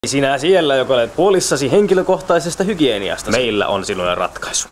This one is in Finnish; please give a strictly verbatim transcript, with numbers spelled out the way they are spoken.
Sinä siellä, joka olet puolissasi henkilökohtaisesta hygieniasta, meillä on sinulle ratkaisu.